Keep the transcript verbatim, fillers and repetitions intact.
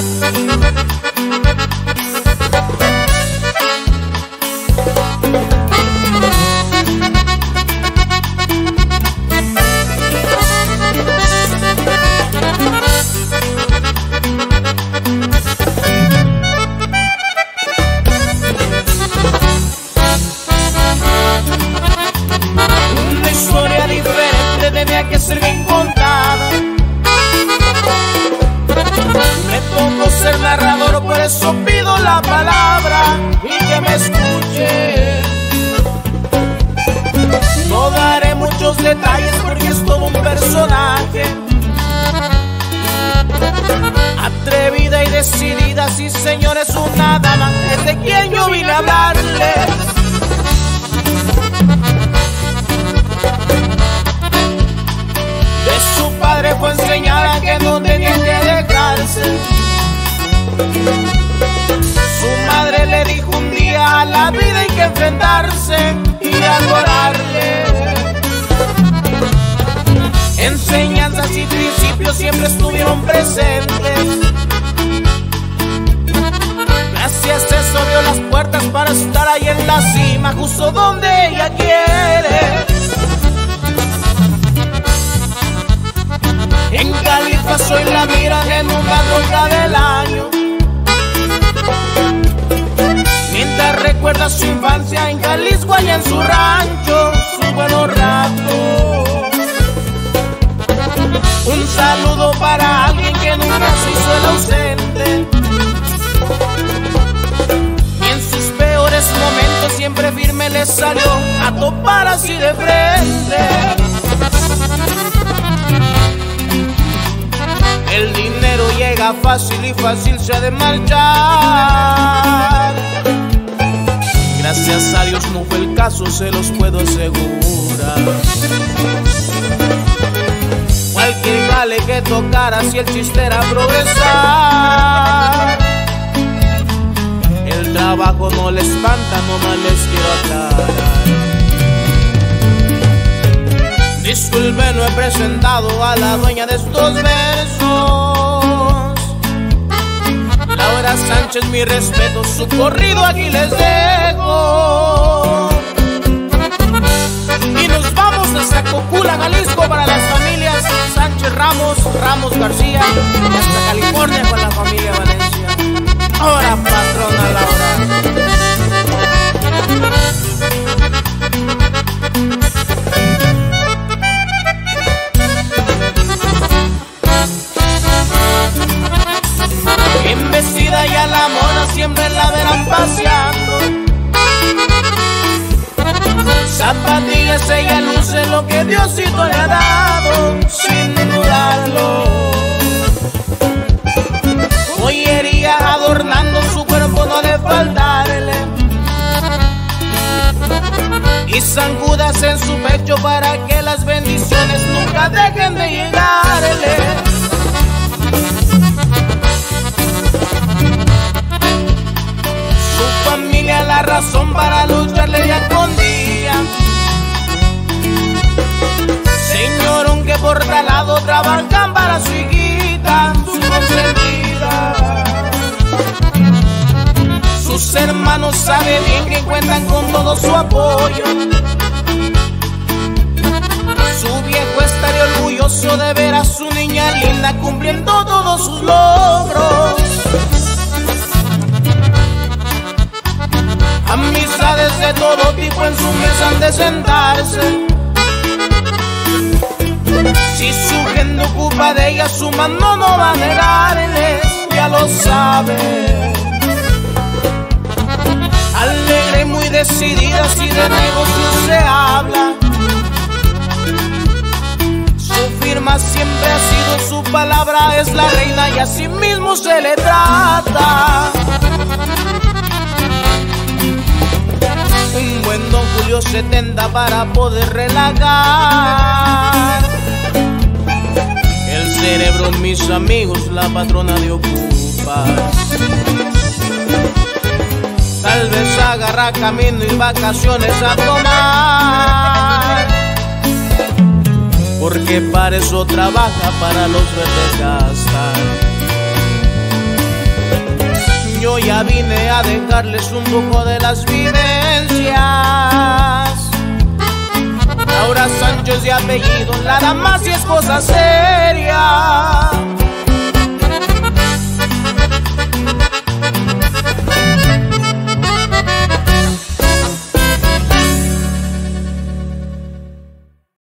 Que ser bien contada. Me pongo a ser narrador, por eso pido la palabra y que me escuche. No daré muchos detalles porque es todo un personaje. Atrevida y decidida, sí señor, es una dama, es de quien yo vine a hablarle. Padre fue enseñada que no tenía que dejarse. Su madre le dijo un día: a la vida hay que enfrentarse y adorarle. Enseñanzas y principios siempre estuvieron presentes. Gracias a eso abrió las puertas para estar ahí en la cima, justo donde ella quiere. En Califa soy la miran en una roca del año. Mientras recuerda su infancia en Jalisco, allá en su rancho, sus buenos ratos. Un saludo para alguien que nunca se hizo el ausente. Y en sus peores momentos siempre firme le salió a topar así de frente. El dinero llega fácil y fácil se ha de marchar. Gracias a Dios no fue el caso, se los puedo asegurar. Cualquier vale que tocara si el chiste era progresar. El trabajo no le espanta, nomás les quiero aclarar. Disculpe, no he presentado a la dueña de estos versos. Laura Sánchez, mi respeto, su corrido aquí les dejo. Y nos vamos hasta Cocula, Jalisco, para las familias Sánchez Ramos, Ramos García, y hasta California con la familia Valencia. Ahora, patrona Laura. En vestida y a la moda siempre la verán paseando. Zapatillas ella luce lo que Diosito le ha dado, sin dudarlo. Joyería adornando su cuerpo no le faltarle. Y zancudas en su pecho para que las bendiciones nunca dejen de llegarle. Familia la razón para lucharle día con día. Señor, aunque por tal lado trabajan para su hijita, su consentida. Sus hermanos saben bien que cuentan con todo su apoyo. Su viejo estaría orgulloso de ver a su niña linda cumpliendo todos sus logros. Amistades de todo tipo en su mesa han de sentarse. Si su gente ocupa de ella, su mano no va a negarles, ya lo sabe. Alegre y muy decidida, si de negocios se habla. Su firma siempre ha sido, su palabra es la reina y así mismo se le trata. Un buen don Julio setenta para poder relajar el cerebro, mis amigos, la patrona de Ocupas. Tal vez agarra camino y vacaciones a tomar, porque para eso trabaja, para los verdes gastar. sacarles un poco de las vivencias. Laura Sánchez de apellido, la dama si es cosa seria.